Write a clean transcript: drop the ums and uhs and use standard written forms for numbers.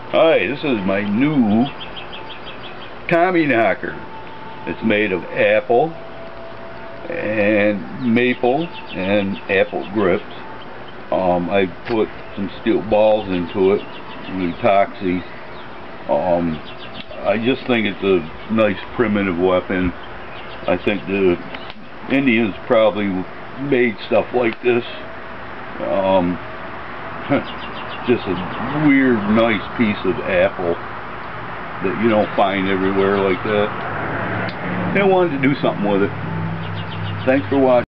Hi, this is my new Tommy Knocker. It's made of apple and maple and apple grips. I put some steel balls into it with epoxy. I just think it's a nice primitive weapon. I think the Indians probably made stuff like this. Just a weird, nice piece of apple that you don't find everywhere like that. And I wanted to do something with it. Thanks for watching.